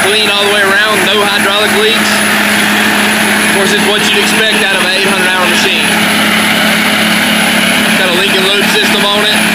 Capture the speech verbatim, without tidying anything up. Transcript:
clean all the way around, no hydraulic leaks. Of course, it's what you'd expect out of an eight hundred hour machine. Got a Lincoln load system on it.